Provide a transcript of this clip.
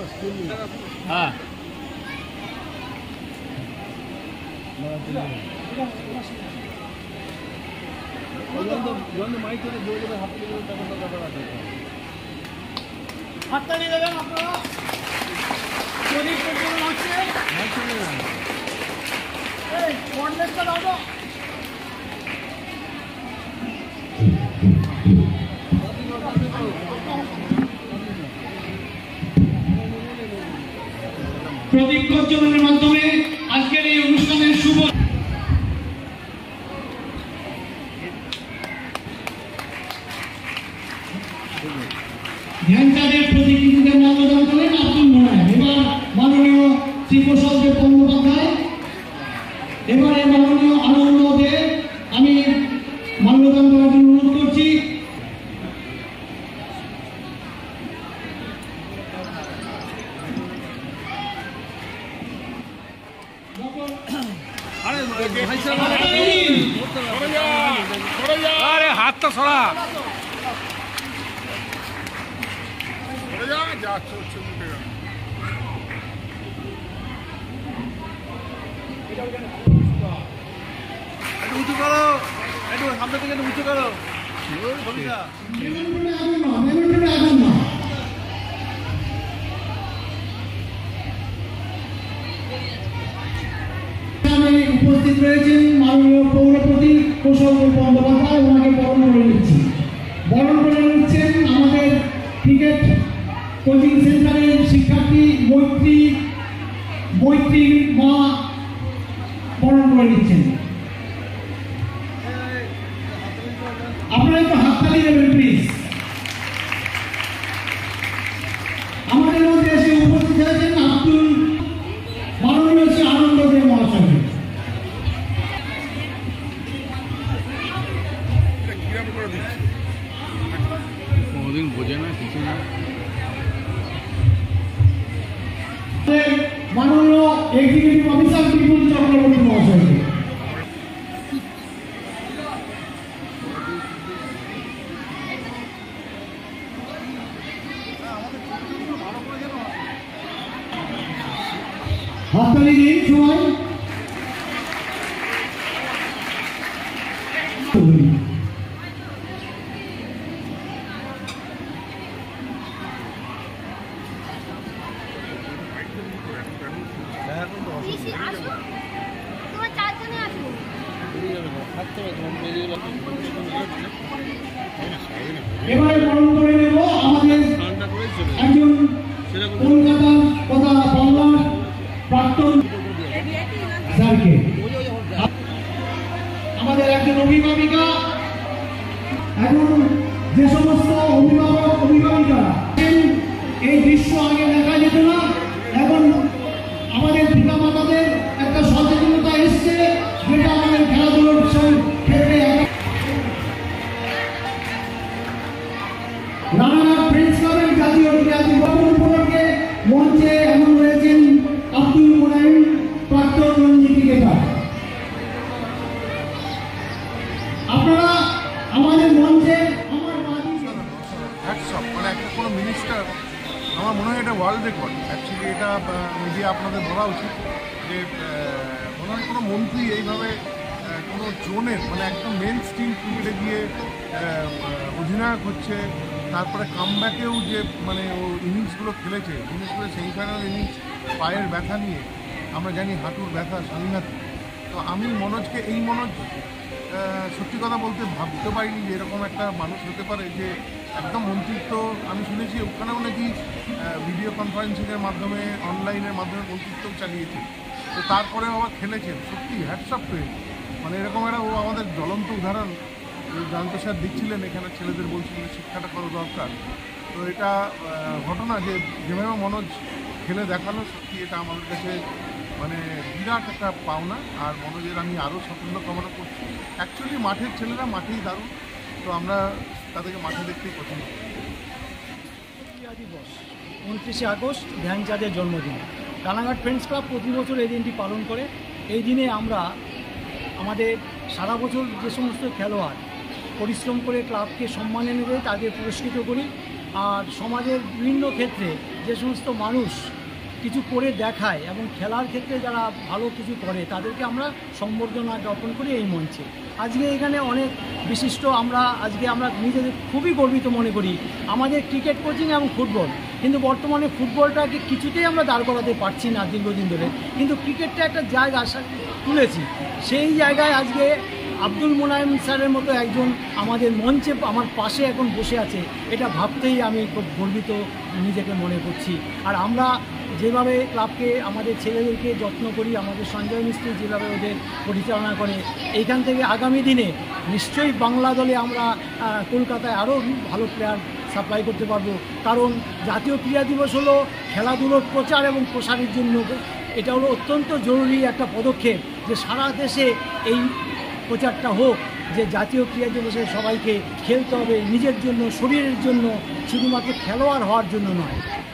হ্যাঁ হাতটা নিয়ে দেবেন আপনারা যদি হচ্ছে এই কর্নেটটা দাও প্রতীক প্রজ্বলনের মাধ্যমে আজকের এই অনুষ্ঠানের শুভ ধ্যানচাঁদের প্রতিকৃতিতে মাল্যদান করেন আব্দুল মোনায়েম। এবার মাননীয় শ্রী প্রসাদদেব বন্দ্যোপাধ্যায়, এবারে মাননীয় আনন্দ দে আমি মাল্যদান করার জন্য অনুরোধ করছি। আরে হাতটা সরা উঁচু করো, একটু সামনে থেকে উঁচু করো। উপস্থিত রয়েছেন মাননীয় পৌরপতি প্রসাদদেব বন্দ্যোপাধ্যায়, ওনাকে বরণ করে নিচ্ছি। বরণ করে নিচ্ছেন আমাদের ক্রিকেট কোচিং সেন্টারের শিক্ষার্থী মৈত্রী মা, বরণ করে নিচ্ছেন। আপনারা একটু হাততালি দেবেন প্লিজ। আমাদের মধ্যে এসে উপস্থিত হয়েছেন মাননীয় শ্রী আনন্দ দে মহাশয়। কোনোদিন বোঝে না কিছু না। মাননীয় এক্সিকিউটিভ অফিসার বিপুল চক্রবর্তী মহাশয়কে। হাততালি দিন সবাই। এবারে বরণ করে নেব আমাদের একজন কলকাতার কথা বাংলার প্রাক্তন স্যারকে, আমাদের একজন অভিভাবিকা। এখন যে সমস্ত অভিভাবিকা এই দৃশ্য আগে দেখা যেত না, এখন আমাদের পিতা মাতাদের একটা সচেতনতা এসছে, যেটা আমাদের খেলাধুলোর ক্ষেত্রে রানাঘাট ফ্রেন্ডস ক্লাবের জাতীয় ক্রীড়া উপলক্ষে মঞ্চে এখন রয়েছেন আব্দুল মোনায়েম, প্রাক্তন রঞ্জি ক্রিকেটার। আপনারা আমাদের মঞ্চে মানে একটা কোনো মিনিস্টার, আমার মনে হয় এটা ওয়ার্ল্ড রেকর্ড। অ্যাকচুয়ালি এটা মিডিয়া আপনাদের বলা উচিত যে মনে হয় কোনো মন্ত্রী এইভাবে কোনো জোনের মানে একদম মেন স্ট্রিম ক্রিকেটে গিয়ে অধিনায়ক হচ্ছে, তারপরে কামব্যাকেও যে মানে ও ইনিংসগুলো খেলেছে, বিশেষ করে সেমিফাইনাল ইনিংস পায়ের ব্যথা নিয়ে, আমরা জানি হাঁটুর ব্যথা স্বামীহাতি। তো আমি মনোজকে সত্যি কথা বলতে ভাবতে পারিনি যে এরকম একটা মানুষ হতে পারে, যে একদম মন্ত্রিত্ব। আমি শুনেছি ওখানেও নাকি ভিডিও কনফারেন্সিংয়ের মাধ্যমে, অনলাইনের মাধ্যমে মন্ত্রিত্ব চালিয়েছে। তো তারপরে আবার খেলেছেন, সত্যি হ্যাটস অফ টু হিম। মানে এরকম একটা ও আমাদের জ্বলন্ত উদাহরণ। জানতো স্যার দিচ্ছিলেন এখানে, ছেলেদের বলছিলেন শিক্ষাটা করা দরকার। তো এটা ঘটনা যে যেভাবে মনোজ খেলে দেখালো, সত্যি এটা আমাদের কাছে মানে বিরাট একটা পাওনা। আর মনোজের আমি আরও সাফল্য কামনা করছি। অ্যাকচুয়ালি মাঠের ছেলেরা মাঠেই দারুণ, তো আমরা তাদেরকে মাঠে দেখতেই পছন্দ করি। 29শে আগস্ট ধ্যানচাঁদের জন্মদিন। রানাঘাট ফ্রেন্ডস ক্লাব প্রতি বছর এই দিনটি পালন করে। এই দিনে আমরা আমাদের সারা বছর যে সমস্ত খেলোয়াড় পরিশ্রম করে ক্লাবকে সম্মান এনে দেয় তাদের পুরস্কৃত করি। আর সমাজের বিভিন্ন ক্ষেত্রে যে সমস্ত মানুষ কিছু করে দেখায় এবং খেলার ক্ষেত্রে যারা ভালো কিছু করে তাদেরকে আমরা সম্বর্ধনা জ্ঞাপন করি এই মঞ্চে। আজকে এখানে অনেক বিশিষ্ট আমরা নিজেদের খুবই গর্বিত মনে করি আমাদের ক্রিকেট কোচিং এবং ফুটবল, কিন্তু বর্তমানে ফুটবলটাকে কিছুতেই আমরা দাঁড় করাতে পারছি না দীর্ঘদিন ধরে, কিন্তু ক্রিকেটটা একটা জায়গা তুলেছি। সেই জায়গায় আজকে আব্দুল মোনায়েম স্যারের মতো একজন আমাদের মঞ্চে আমার পাশে এখন বসে আছে, এটা ভাবতেই আমি খুব গর্বিত নিজেকে মনে করছি। আর আমরা যেভাবে ক্লাবকে আমাদের ছেলেদেরকে যত্ন করি, আমাদের সঞ্জয় মিস্ত্রি যেভাবে ওদের পরিচালনা করে, এইখান থেকে আগামী দিনে নিশ্চয়ই বাংলা দলে আমরা কলকাতায় আরও ভালো প্লেয়ার সাপ্লাই করতে পারবো। কারণ জাতীয় ক্রীড়া দিবস হলো খেলাধুলোর প্রচার এবং প্রসারের জন্য, এটা হলো অত্যন্ত জরুরি একটা পদক্ষেপ যে সারা দেশে এই প্রচারটা হোক যে জাতীয় ক্রীড়া দিবসে সবাইকে খেলতে হবে নিজের জন্য, শরীরের জন্য, শুধুমাত্র খেলোয়াড় হওয়ার জন্য নয়।